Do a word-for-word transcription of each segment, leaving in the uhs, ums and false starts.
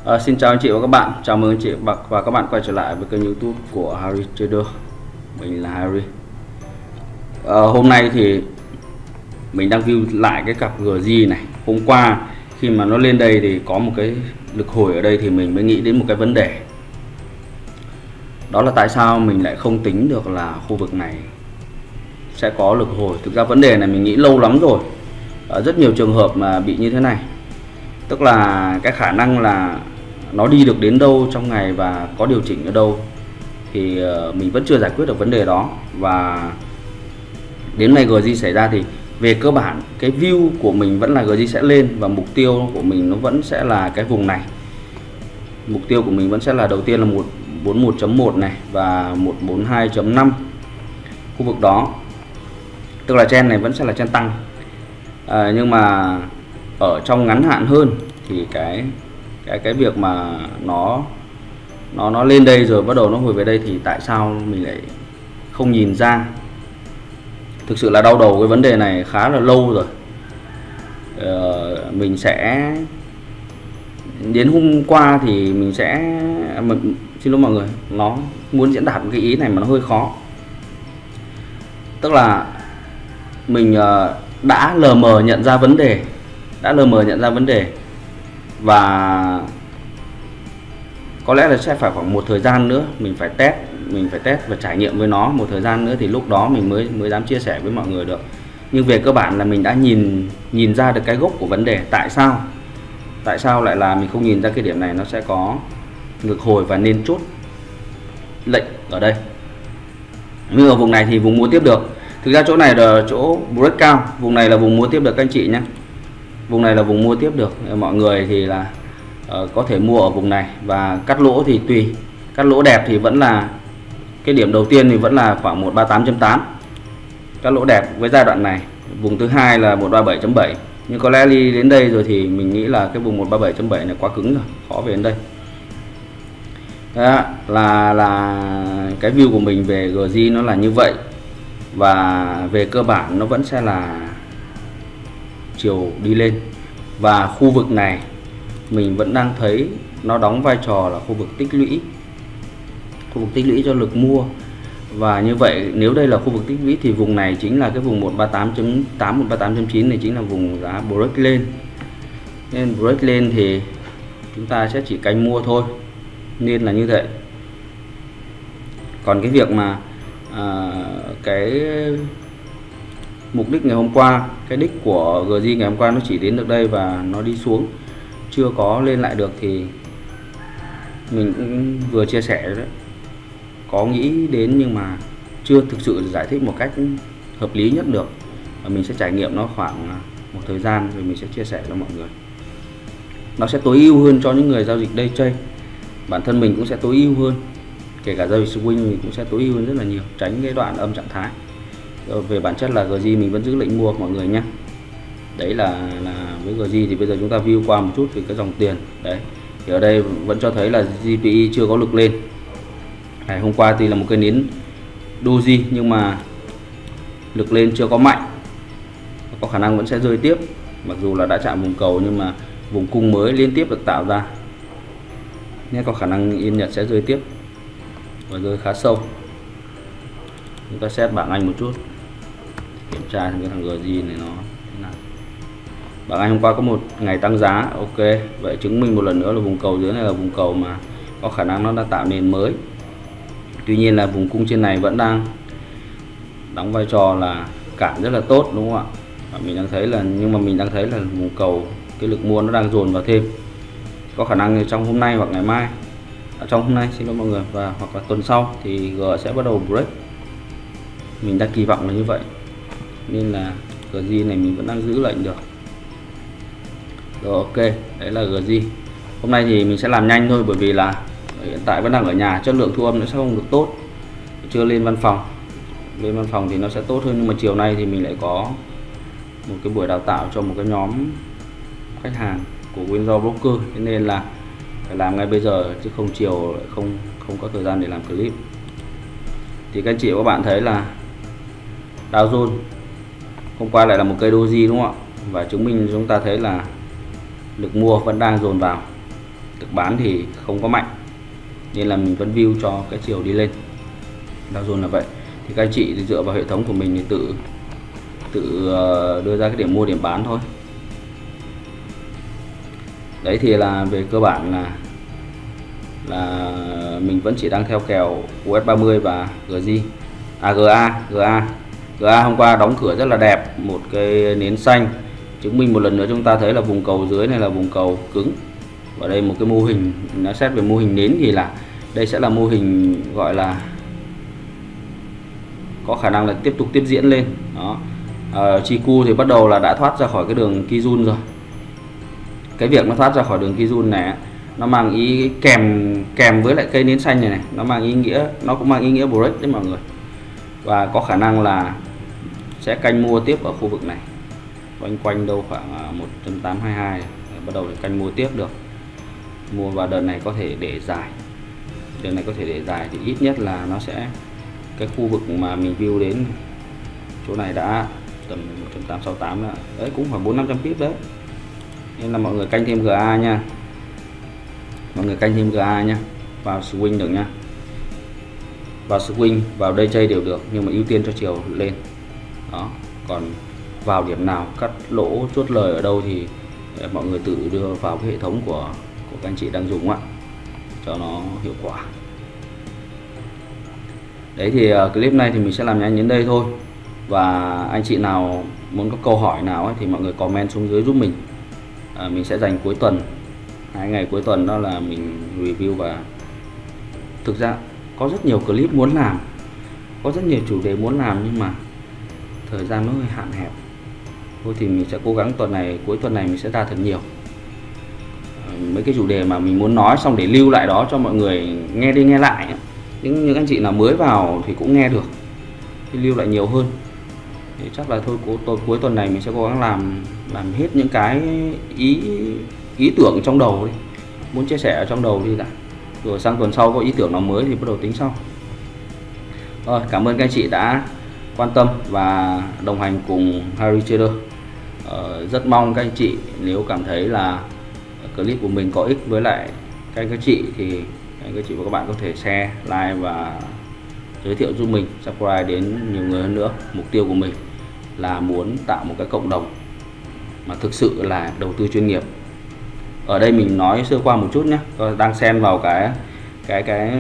À, xin chào anh chị và các bạn, chào mừng anh chị và các bạn quay trở lại với kênh YouTube của Harry Trader. Mình là Harry. À, hôm nay thì mình đang view lại cái cặp giê giê này. Hôm qua khi mà nó lên đây thì có một cái lực hồi ở đây thì mình mới nghĩ đến một cái vấn đề. Đó là tại sao mình lại không tính được là khu vực này sẽ có lực hồi. Thực ra vấn đề này mình nghĩ lâu lắm rồi. Ở rất nhiều trường hợp mà bị như thế này. Tức là cái khả năng là nó đi được đến đâu trong ngày và có điều chỉnh ở đâu thì mình vẫn chưa giải quyết được vấn đề đó. Và đến nay giê giê xảy ra thì về cơ bản cái view của mình vẫn là giê giê sẽ lên, và mục tiêu của mình nó vẫn sẽ là cái vùng này. Mục tiêu của mình vẫn sẽ là đầu tiên là một bốn mốt chấm một này và một bốn hai chấm năm, khu vực đó. Tức là trend này vẫn sẽ là trend tăng. À, nhưng mà ở trong ngắn hạn hơn thì cái cái cái việc mà nó nó nó lên đây rồi bắt đầu nó hồi về đây thì tại sao mình lại không nhìn ra. Thực sự là đau đầu cái vấn đề này khá là lâu rồi. Ờ, mình sẽ đến hôm qua thì mình sẽ mình, xin lỗi mọi người, nó muốn diễn đạt cái ý này mà nó hơi khó. Tức là mình đã lờ mờ nhận ra vấn đề đã lờ mờ nhận ra vấn đề và có lẽ là sẽ phải khoảng một thời gian nữa mình phải test mình phải test và trải nghiệm với nó một thời gian nữa thì lúc đó mình mới mới dám chia sẻ với mọi người được. Nhưng về cơ bản là mình đã nhìn nhìn ra được cái gốc của vấn đề. Tại sao tại sao lại là mình không nhìn ra cái điểm này nó sẽ có ngược hồi và nên chốt lệnh ở đây. Nhưng ở vùng này thì vùng mua tiếp được. Thực ra chỗ này là chỗ break cao, vùng này là vùng mua tiếp được các anh chị nhé. Vùng này là vùng mua tiếp được. Mọi người thì là uh, có thể mua ở vùng này và cắt lỗ thì tùy. Cắt lỗ đẹp thì vẫn là cái điểm đầu tiên thì vẫn là khoảng một ba tám chấm tám. Cắt lỗ đẹp với giai đoạn này. Vùng thứ hai là một ba bảy chấm bảy. Nhưng có lẽ đi đến đây rồi thì mình nghĩ là cái vùng một ba bảy chấm bảy này quá cứng rồi, khó về đến đây. Đó là là cái view của mình về giê giê nó là như vậy. Và về cơ bản nó vẫn sẽ là chiều đi lên. Và khu vực này mình vẫn đang thấy nó đóng vai trò là khu vực tích lũy, khu vực tích lũy cho lực mua. Và như vậy nếu đây là khu vực tích lũy thì vùng này chính là cái vùng một ba tám chấm tám, một ba tám chấm chín này chính là vùng giá break lên. Nên break lên thì chúng ta sẽ chỉ canh mua thôi, nên là như vậy. Còn cái việc mà à, cái mục đích ngày hôm qua, cái đích của giê giê ngày hôm qua nó chỉ đến được đây và nó đi xuống, chưa có lên lại được thì mình cũng vừa chia sẻ đấy, có nghĩ đến nhưng mà chưa thực sự giải thích một cách hợp lý nhất được. Và mình sẽ trải nghiệm nó khoảng một thời gian rồi mình sẽ chia sẻ cho mọi người. Nó sẽ tối ưu hơn cho những người giao dịch day trade. Bản thân mình cũng sẽ tối ưu hơn, kể cả giao dịch swing mình cũng sẽ tối ưu hơn rất là nhiều, tránh cái đoạn âm trạng thái. Rồi về bản chất là giê giê mình vẫn giữ lệnh mua mọi người nhé. Đấy là, là với giê giê thì bây giờ chúng ta view qua một chút về cái dòng tiền. Đấy thì ở đây vẫn cho thấy là giê pê i chưa có lực lên. Này, hôm qua thì là một cái nến doji nhưng mà lực lên chưa có mạnh, có khả năng vẫn sẽ rơi tiếp. Mặc dù là đã chạm vùng cầu nhưng mà vùng cung mới liên tiếp được tạo ra nên có khả năng Yên Nhật sẽ rơi tiếp và rơi khá sâu. Chúng ta xét bảng Anh một chút, kiểm tra cái thằng giê giê này nó thế nào. Bảng Anh hôm qua có một ngày tăng giá, ok, vậy chứng minh một lần nữa là vùng cầu dưới này là vùng cầu mà có khả năng nó đã tạo nền mới. Tuy nhiên là vùng cung trên này vẫn đang đóng vai trò là cản rất là tốt, đúng không ạ? Và mình đang thấy là nhưng mà mình đang thấy là vùng cầu cái lực mua nó đang dồn vào thêm, có khả năng trong hôm nay hoặc ngày mai, à, trong hôm nay xin lỗi mọi người, và hoặc là tuần sau thì G sẽ bắt đầu break. Mình đang kỳ vọng là như vậy nên là giê giê này mình vẫn đang giữ lệnh được. Rồi, ok, đấy là giê giê. Hôm nay thì mình sẽ làm nhanh thôi bởi vì là hiện tại vẫn đang ở nhà, chất lượng thu âm nó sẽ không được tốt, chưa lên văn phòng. Lên văn phòng thì nó sẽ tốt hơn, nhưng mà chiều nay thì mình lại có một cái buổi đào tạo cho một cái nhóm khách hàng của Windows Broker, thế nên là phải làm ngay bây giờ chứ không chiều lại không không có thời gian để làm clip. Thì các anh chị và các bạn thấy là Dow Jones hôm qua lại là một cây doji, đúng không ạ? Và chứng minh chúng ta thấy là lực mua vẫn đang dồn vào. Thực bán thì không có mạnh nên là mình vẫn view cho cái chiều đi lên. Dow Jones là vậy. Thì các anh chị thì dựa vào hệ thống của mình thì tự tự đưa ra cái điểm mua điểm bán thôi. Đấy thì là về cơ bản là là mình vẫn chỉ đang theo kèo u ét ba mươi và giê giê. À giê a, giê a. giê a hôm qua đóng cửa rất là đẹp, một cái nến xanh, chứng minh một lần nữa chúng ta thấy là vùng cầu dưới này là vùng cầu cứng. Và đây một cái mô hình, nó xét về mô hình nến thì là đây sẽ là mô hình gọi là có khả năng là tiếp tục tiếp diễn lên. Đó. À, Chiku thì bắt đầu là đã thoát ra khỏi cái đường Kijun rồi. Cái việc nó thoát ra khỏi đường Kijun này nó mang ý kèm kèm với lại cây nến xanh này này, nó mang ý nghĩa, nó cũng mang ý nghĩa break đấy mọi người. Và có khả năng là sẽ canh mua tiếp ở khu vực này, quanh quanh đâu khoảng một trăm tám mươi hai hai bắt đầu để canh mua tiếp được. Mua vào đợt này có thể để dài, đợt này có thể để dài thì ít nhất là nó sẽ cái khu vực mà mình view đến chỗ này đã tầm một trăm tám mươi sáu tám là đấy, cũng khoảng bốn năm trăm pip đấy. Nên là mọi người canh thêm giê a nha, mọi người canh thêm giê a nha, vào swing được nha, vào swing vào day trade đều được, nhưng mà ưu tiên cho chiều lên. Đó, còn vào điểm nào cắt lỗ chốt lời ở đâu thì mọi người tự đưa vào cái hệ thống của của các anh chị đang dùng ạ, cho nó hiệu quả. Đấy thì uh, clip này thì mình sẽ làm nhanh đến đây thôi. Và anh chị nào muốn có câu hỏi nào ấy, thì mọi người comment xuống dưới giúp mình. À, mình sẽ dành cuối tuần, hai ngày cuối tuần đó là mình review. Và thực ra có rất nhiều clip muốn làm, có rất nhiều chủ đề muốn làm, nhưng mà thời gian nó hơi hạn hẹp. Thôi thì mình sẽ cố gắng tuần này, cuối tuần này mình sẽ ra thật nhiều à, mấy cái chủ đề mà mình muốn nói, xong để lưu lại đó cho mọi người nghe đi nghe lại. Những những anh chị nào mới vào thì cũng nghe được, thì lưu lại nhiều hơn. Thì chắc là thôi cuối, cuối tuần này mình sẽ cố gắng làm làm hết những cái ý ý tưởng trong đầu đi, muốn chia sẻ ở trong đầu đi đã, rồi sang tuần sau có ý tưởng nào mới thì bắt đầu tính sau. Rồi, cảm ơn các anh chị đã quan tâm và đồng hành cùng Harry Trader. Ờ, rất mong các anh chị nếu cảm thấy là clip của mình có ích với lại các anh các chị thì các anh chị và các bạn có thể share, like và giới thiệu giúp mình, subscribe đến nhiều người hơn nữa. Mục tiêu của mình là muốn tạo một cái cộng đồng mà thực sự là đầu tư chuyên nghiệp. Ở đây mình nói sơ qua một chút nhé, tôi đang xen vào cái cái cái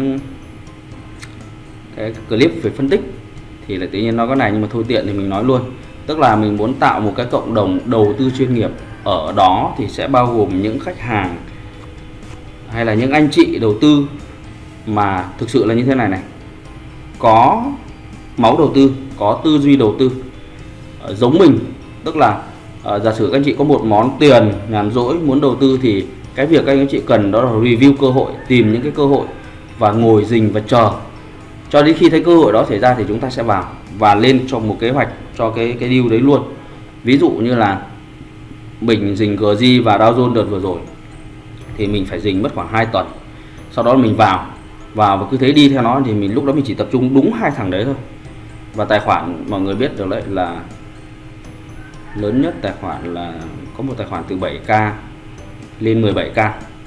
cái clip về phân tích thì là tự nhiên nói cái này, nhưng mà thôi tiện thì mình nói luôn. Tức là mình muốn tạo một cái cộng đồng đầu tư chuyên nghiệp, ở đó thì sẽ bao gồm những khách hàng hay là những anh chị đầu tư mà thực sự là như thế này này, có máu đầu tư, có tư duy đầu tư uh, giống mình. Tức là uh, giả sử các anh chị có một món tiền nhàn rỗi muốn đầu tư thì cái việc các anh chị cần đó là review cơ hội, tìm những cái cơ hội và ngồi rình và chờ cho đến khi thấy cơ hội đó xảy ra thì chúng ta sẽ vào và lên cho một kế hoạch cho cái cái deal đấy luôn. Ví dụ như là mình rình giê giê và Dow Jones đợt vừa rồi thì mình phải rình mất khoảng hai tuần, sau đó mình vào vào và cứ thế đi theo nó, thì mình lúc đó mình chỉ tập trung đúng hai thằng đấy thôi. Và tài khoản mọi người biết được đấy là lớn nhất tài khoản là có một tài khoản từ bảy k lên mười bảy k.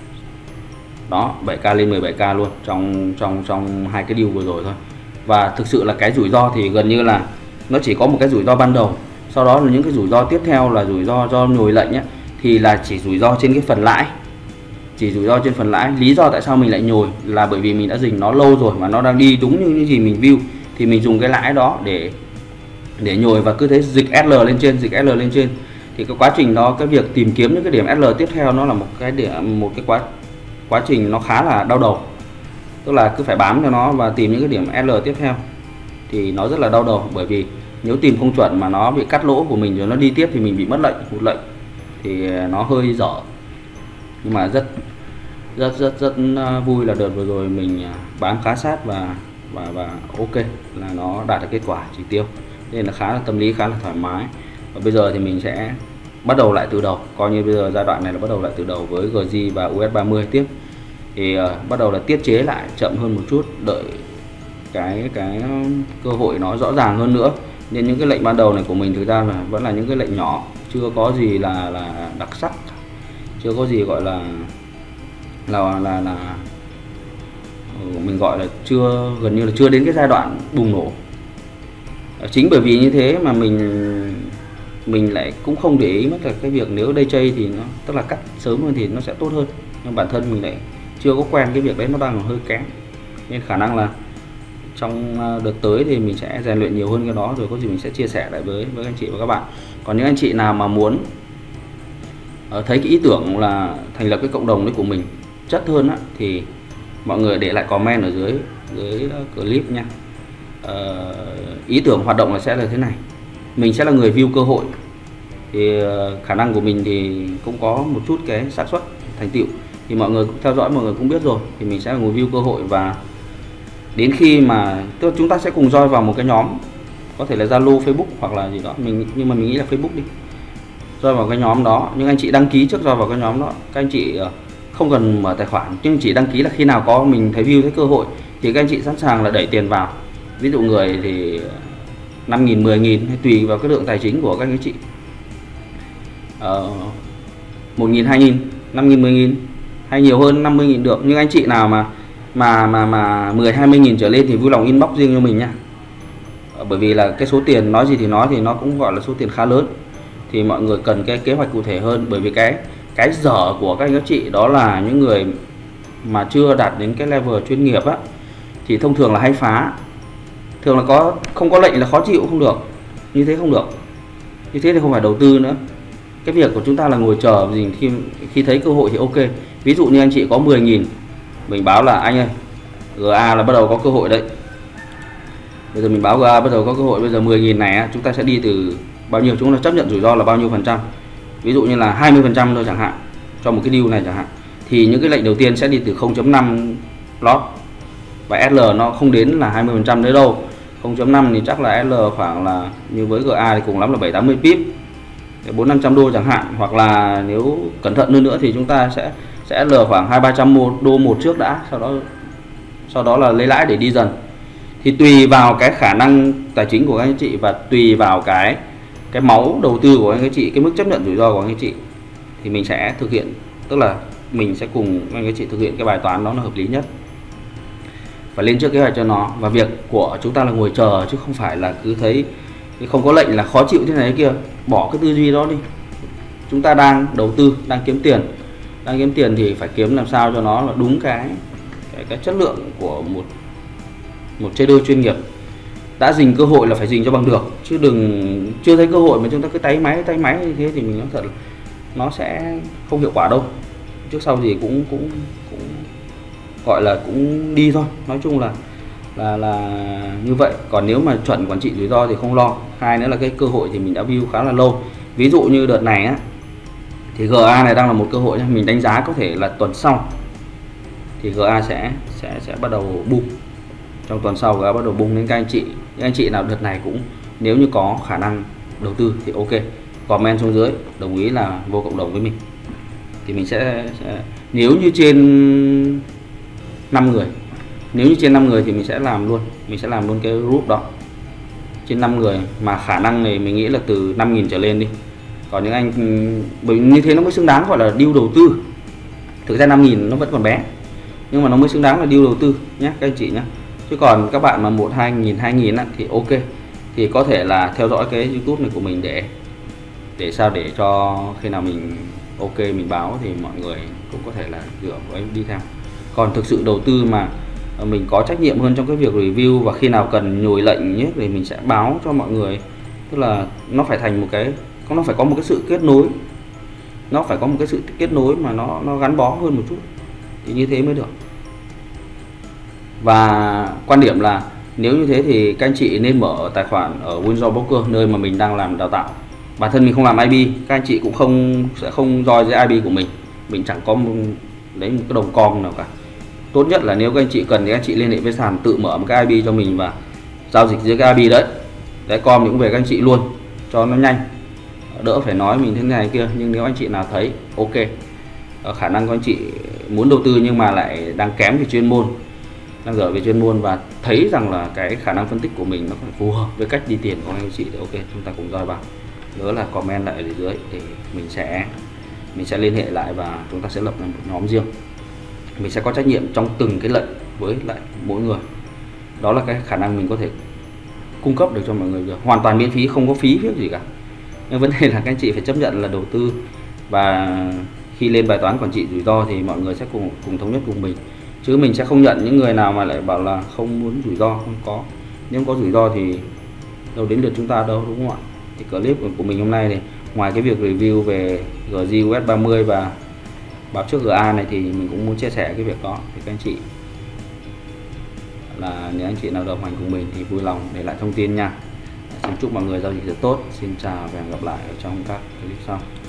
Đó, bảy k lên mười bảy k luôn trong trong trong hai cái deal vừa rồi thôi. Và thực sự là cái rủi ro thì gần như là nó chỉ có một cái rủi ro ban đầu, sau đó là những cái rủi ro tiếp theo là rủi ro do nhồi lệnh ấy, thì là chỉ rủi ro trên cái phần lãi, chỉ rủi ro trên phần lãi. Lý do tại sao mình lại nhồi là bởi vì mình đã dình nó lâu rồi mà nó đang đi đúng như những gì mình view, thì mình dùng cái lãi đó để để nhồi và cứ thế dịch ét lờ lên trên, dịch ét lờ lên trên. Thì cái quá trình đó, cái việc tìm kiếm những cái điểm ét lờ tiếp theo nó là một cái điểm một cái quá quá trình nó khá là đau đầu. Tức là cứ phải bám cho nó và tìm những cái điểm ét lờ tiếp theo thì nó rất là đau đầu, bởi vì nếu tìm không chuẩn mà nó bị cắt lỗ của mình rồi nó đi tiếp thì mình bị mất lệnh, hụt lệnh thì nó hơi dở. Nhưng mà rất rất rất rất vui là đợt vừa rồi mình bám khá sát và và và ok, là nó đạt được kết quả chỉ tiêu, nên là khá là tâm lý khá là thoải mái. Và bây giờ thì mình sẽ bắt đầu lại từ đầu, coi như bây giờ giai đoạn này là bắt đầu lại từ đầu với giê giê và u ét ba mươi tiếp. Thì uh, bắt đầu là tiết chế lại chậm hơn một chút, đợi cái cái cơ hội nó rõ ràng hơn nữa. Nên những cái lệnh ban đầu này của mình thực ra là vẫn là những cái lệnh nhỏ, chưa có gì là là đặc sắc, chưa có gì gọi là là là là mình gọi là chưa, gần như là chưa đến cái giai đoạn bùng nổ. Chính bởi vì như thế mà mình mình lại cũng không để ý mất là cái việc nếu day trade thì nó tức là cắt sớm hơn thì nó sẽ tốt hơn, nhưng bản thân mình lại chưa có quen cái việc đấy, nó đang hơi kém, nên khả năng là trong đợt tới thì mình sẽ rèn luyện nhiều hơn cái đó, rồi có gì mình sẽ chia sẻ lại với với anh chị và các bạn. Còn những anh chị nào mà muốn uh, thấy cái ý tưởng là thành lập cái cộng đồng đấy của mình chất hơn á, thì mọi người để lại comment ở dưới dưới clip nha. Uh, ý tưởng hoạt động là sẽ là thế này, mình sẽ là người view cơ hội, thì uh, khả năng của mình thì cũng có một chút cái xác suất thành tựu, thì mọi người cũng theo dõi, mọi người cũng biết rồi, thì mình sẽ là người view cơ hội. Và đến khi mà tức là chúng ta sẽ cùng join vào một cái nhóm, có thể là Zalo, Facebook hoặc là gì đó, mình nhưng mà mình nghĩ là Facebook đi, join vào cái nhóm đó. Nhưng anh chị đăng ký trước join vào cái nhóm đó, các anh chị uh, không cần mở tài khoản, nhưng chỉ đăng ký là khi nào có mình thấy view thấy cơ hội thì các anh chị sẵn sàng là đẩy tiền vào. Ví dụ người thì năm nghìn, mười nghìn hay tùy vào cái lượng tài chính của các anh chị, uh, một nghìn, hai nghìn, năm nghìn, mười nghìn hay nhiều hơn năm mươi nghìn được. Nhưng anh chị nào mà mà mà mà mười, hai mươi nghìn trở lên thì vui lòng inbox riêng cho mình nha. uh, Bởi vì là cái số tiền nói gì thì nói thì nó cũng gọi là số tiền khá lớn, thì mọi người cần cái kế hoạch cụ thể hơn. Bởi vì cái cái dở của các anh các chị đó là những người mà chưa đạt đến cái level chuyên nghiệp á, thì thông thường là hay phá, thường là có không có lệnh là khó chịu, không được, như thế không được, như thế thì không phải đầu tư nữa. Cái việc của chúng ta là ngồi chờ gì, khi khi thấy cơ hội thì ok. Ví dụ như anh chị có mười nghìn, mình báo là anh ơi, giê a là bắt đầu có cơ hội đấy, bây giờ mình báo giê a bắt đầu có cơ hội, bây giờ mười nghìn này chúng ta sẽ đi từ bao nhiêu, chúng ta chấp nhận rủi ro là bao nhiêu phần trăm, ví dụ như là hai mươi phần trăm thôi chẳng hạn, cho một cái deal này chẳng hạn, thì những cái lệnh đầu tiên sẽ đi từ không chấm năm lót, và ét lờ nó không đến là hai mươi phần trăm đấy đâu. không chấm năm thì chắc là ét lờ khoảng là như với giê a thì cùng lắm là bảy tám mươi pip, bốn năm trăm đô chẳng hạn, hoặc là nếu cẩn thận hơn nữa thì chúng ta sẽ sẽ ét lờ khoảng hai ba trăm đô một trước đã, sau đó sau đó là lấy lãi để đi dần. Thì tùy vào cái khả năng tài chính của các anh chị và tùy vào cái cái máu đầu tư của anh chị, cái mức chấp nhận rủi ro của anh chị, thì mình sẽ thực hiện, tức là mình sẽ cùng anh chị thực hiện cái bài toán đó là hợp lý nhất, và lên trước kế hoạch cho nó. Và việc của chúng ta là ngồi chờ, chứ không phải là cứ thấy không có lệnh là khó chịu thế này thế kia, bỏ cái tư duy đó đi. Chúng ta đang đầu tư, đang kiếm tiền, đang kiếm tiền thì phải kiếm làm sao cho nó là đúng cái cái, cái chất lượng của một một trader chuyên nghiệp. Đã dình cơ hội là phải dình cho bằng được, chứ đừng chưa thấy cơ hội mà chúng ta cứ tay máy tay máy như thế thì mình nói thật là nó sẽ không hiệu quả đâu. Trước sau gì cũng cũng cũng gọi là cũng đi thôi, nói chung là là là như vậy. Còn nếu mà chuẩn quản trị rủi ro thì không lo. Hai nữa là cái cơ hội thì mình đã view khá là lâu. Ví dụ như đợt này á, thì giê a này đang là một cơ hội, mình đánh giá có thể là tuần sau thì giê a sẽ sẽ sẽ bắt đầu bung. Trong tuần sau giê a bắt đầu bung, đến các anh chị, những anh chị nào đợt này cũng nếu như có khả năng đầu tư thì ok, comment xuống dưới đồng ý là vô cộng đồng với mình, thì mình sẽ, sẽ nếu như trên năm người, nếu như trên năm người thì mình sẽ làm luôn, mình sẽ làm luôn cái group đó trên năm người, mà khả năng này mình nghĩ là từ năm nghìn trở lên đi. Còn những anh, bởi như thế nó mới xứng đáng gọi là deal đầu tư. Thực ra năm nghìn nó vẫn còn bé, nhưng mà nó mới xứng đáng là deal đầu tư nhé các anh chị nhé. Chứ còn các bạn mà một hai nghìn, hai nghìn thì ok, thì có thể là theo dõi cái YouTube này của mình để để sao để cho khi nào mình ok mình báo thì mọi người cũng có thể là dựa với đi theo. Còn thực sự đầu tư mà mình có trách nhiệm hơn trong cái việc review, và khi nào cần nhồi lệnh nhất thì mình sẽ báo cho mọi người. Tức là nó phải thành một cái, nó phải có một cái sự kết nối, nó phải có một cái sự kết nối mà nó nó gắn bó hơn một chút, thì như thế mới được. Và quan điểm là nếu như thế thì các anh chị nên mở tài khoản ở Windsor Broker, nơi mà mình đang làm đào tạo. Bản thân mình không làm i bê, các anh chị cũng không sẽ không join dưới i bê của mình, mình chẳng có một, lấy một cái đồng com nào cả. Tốt nhất là nếu các anh chị cần thì các anh chị liên hệ với sàn tự mở một cái i bê cho mình và giao dịch dưới cái i bê đấy. Đấy, com thì cũng về các anh chị luôn cho nó nhanh, đỡ phải nói mình thế này kia. Nhưng nếu anh chị nào thấy ok, khả năng của anh chị muốn đầu tư nhưng mà lại đang kém về chuyên môn, đang dở về chuyên môn, và thấy rằng là cái khả năng phân tích của mình nó phải phù hợp với cách đi tiền của anh chị thì ok, chúng ta cùng join vào. Nhớ là comment lại ở dưới thì mình sẽ mình sẽ liên hệ lại và chúng ta sẽ lập ra một nhóm riêng. mình sẽ có trách nhiệm trong từng cái lệnh với lại mỗi người. Đó là cái khả năng mình có thể cung cấp được cho mọi người được, hoàn toàn miễn phí, không có phí việc gì cả. Nhưng vấn đề là các anh chị phải chấp nhận là đầu tư, và khi lên bài toán quản trị rủi ro thì mọi người sẽ cùng cùng thống nhất cùng mình, chứ mình sẽ không nhận những người nào mà lại bảo là không muốn rủi ro. Không có, nếu có rủi ro thì đâu đến lượt chúng ta đâu, đúng không ạ? Thì clip của mình hôm nay này, ngoài cái việc review về giê giê u ét ba mươi và báo trước giê a này, thì mình cũng muốn chia sẻ cái việc đó thì các anh chị, là nếu anh chị nào đồng hành cùng mình thì vui lòng để lại thông tin nha. Xin chúc mọi người giao dịch rất tốt. Xin chào và hẹn gặp lại ở trong các clip sau.